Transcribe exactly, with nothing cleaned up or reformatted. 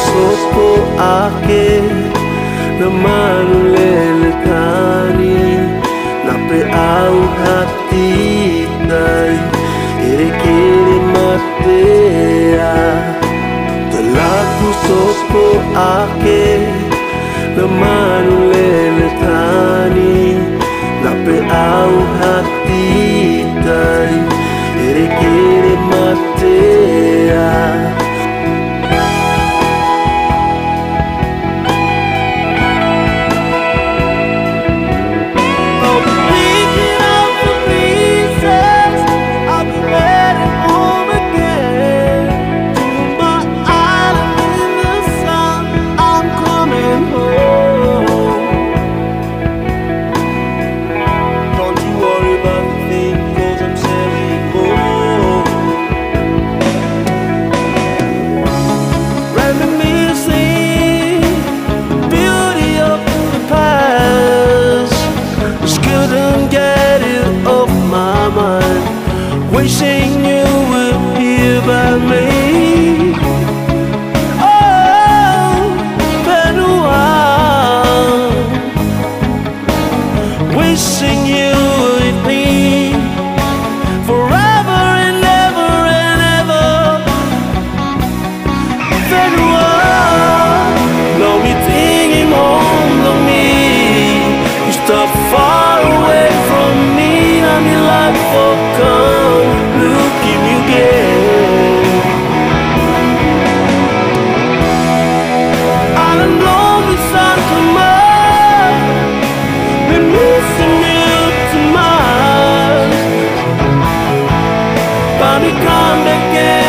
sopo ake na manuleletani na pe au hati dai ere kere matea talaku sopo ake na manuleletani na pe au hati dai ere kere matea. Wishing you would hear about me. Oh, Benoit. Wishing you would be forever and ever and ever. Benoit, no me thinking home, no me. You stop far away from me, I'm your life for come. Come again.